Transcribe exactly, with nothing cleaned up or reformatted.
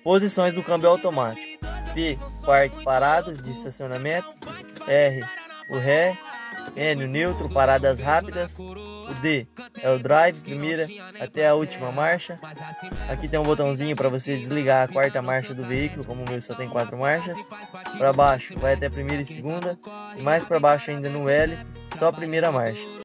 Posições do câmbio automático. P, parque parado de estacionamento. R, o ré. N, o neutro, paradas rápidas. O D é o drive, primeira até a última marcha. Aqui tem um botãozinho para você desligar a quarta marcha do veículo, como o meu só tem quatro marchas. Para baixo vai até a primeira e segunda. E mais para baixo ainda no L, só a primeira marcha.